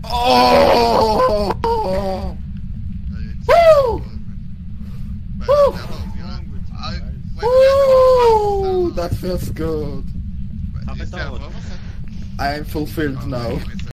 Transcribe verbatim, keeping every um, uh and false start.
Oh! Woo! Woo! Woo! That feels good. I am fulfilled now.